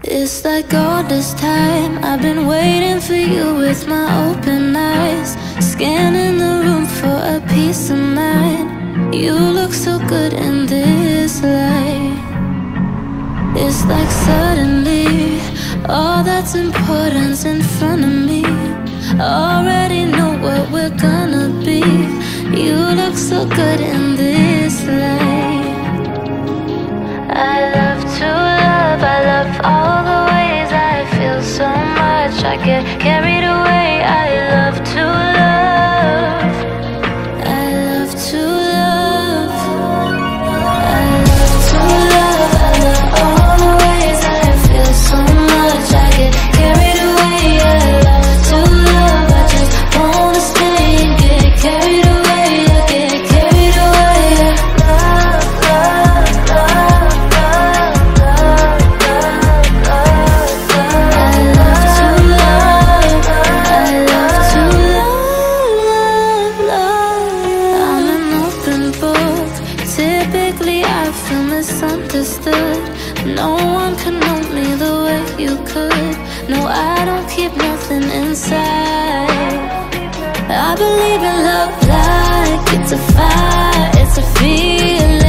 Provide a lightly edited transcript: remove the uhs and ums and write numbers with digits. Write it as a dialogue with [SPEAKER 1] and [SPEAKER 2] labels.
[SPEAKER 1] It's like all this time I've been waiting for you with my open eyes, scanning the room for a peace of mind. You look so good in this light. It's like suddenly all that's important's in front of me. Already know what we're gonna be. You look so good in this light. I love to love, I love all the ways I feel so much. I get carried away, I love to love. I love to love. I love to love, I love all the ways I feel so much. I get carried away, I love to love. I just wanna stay and get carried away. I get carried away. Love, love, love, love, love, love, love, love. I love to love, I love to love, love. I'm an open book. Typically I feel misunderstood. No one can know me the way you could. No, I don't keep nothing inside. I believe in love like it's a fire, it's a feeling.